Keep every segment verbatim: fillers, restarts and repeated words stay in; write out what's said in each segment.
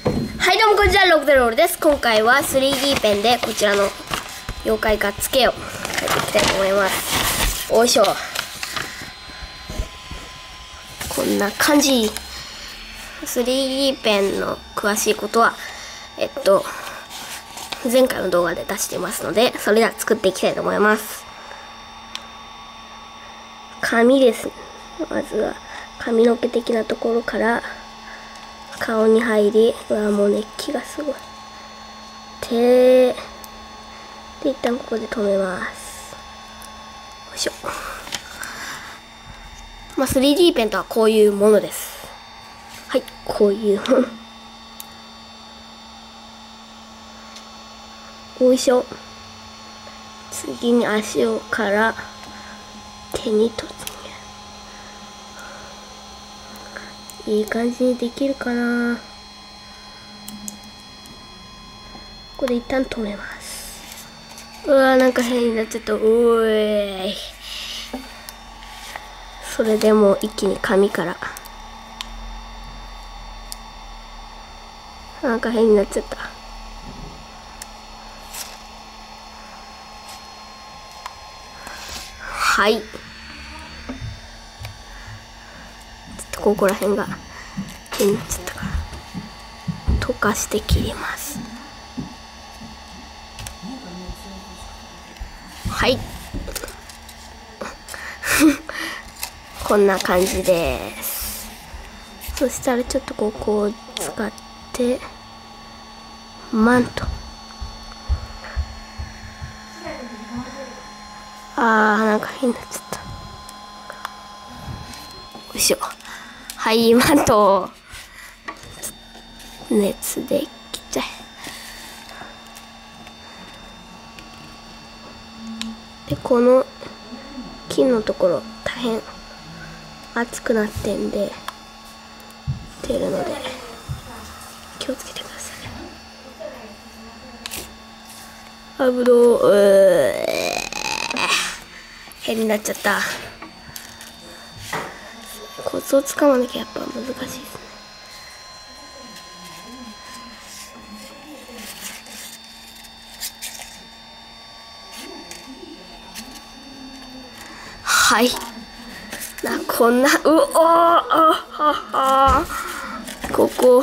はいどうもこんにちは、ロクデロールです。今回は スリーディー ペンでこちらの妖怪がっつけを描いていきたいと思います。おいしょ。こんな感じ。スリーディー ペンの詳しいことは、えっと、前回の動画で出していますので、それでは作っていきたいと思います。紙です。まずは髪の毛的なところから顔に入り、うわもう熱気がすごい。手で一旦ここで止めます。よいしょ。まあ スリーディー ペンとはこういうものです。はい、こういうもの。よいしょ。次に足をから手に突入。いい感じにできるかな。ここで一旦止めます。うわーなんか変になっちゃった。うーい。それでもう一気に紙からなんか変になっちゃった。はい。ちょっとここら辺が変になっちゃったから溶かして切ります。はい。こんな感じです。そしたらちょっとここを使ってマント。あーなんか変になっちゃった。よいしょ。はい、マントを熱で切っちゃえ。でこの金のところ大変熱くなってんで出るので気をつけてください。あぶどう、うー変になっちゃった。コツをつかまなきゃやっぱ難しいですね。はい。な、こんな、うおー、あ、あ、あ、ここ。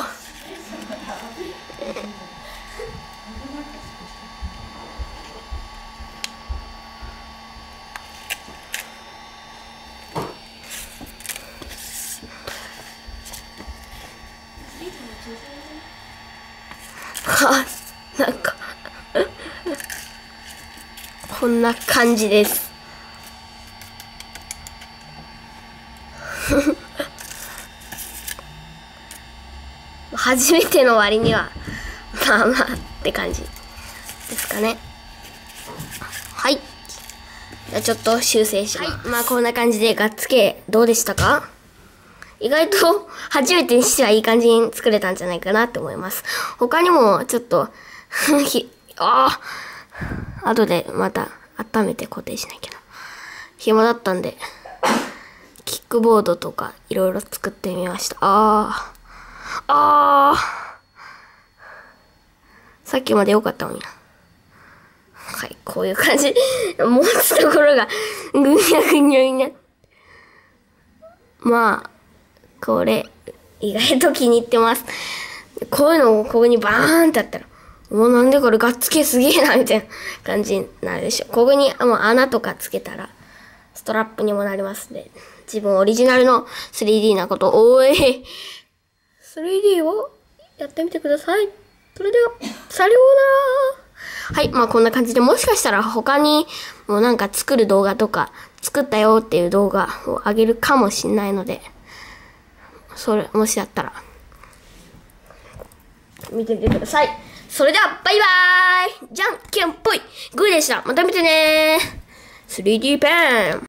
は、なんか、こんな感じです。初めての割にはまあまあって感じですかね。はい。じゃあちょっと修正します。はい。まあこんな感じでがっつけどうでしたか？意外と初めてにしてはいい感じに作れたんじゃないかなって思います。他にもちょっとひああ後でまた温めて固定しなきゃな。暇だったんでキックボードとかいろいろ作ってみました。あーあーさっきまで良かったのにな。はい、こういう感じ。持つところがぐにゃぐにゃになって。まあ、これ、意外と気に入ってます。こういうのをここにバーンってあったら、もうなんでこれガッツ系すげえな、みたいな感じになるでしょ。ここにもう穴とかつけたら、ストラップにもなりますね。自分オリジナルの スリーディー なこと、おーい。スリーディー をやってみてください。それでは、さようなら。はい。まあこんな感じで、もしかしたら他にもうなんか作る動画とか、作ったよっていう動画を上げるかもしんないので、それ、もしだったら、見てみてください。それでは、バイバーイ。じゃんけんぽい。グーでした。また見てねー。スリーディー ペン。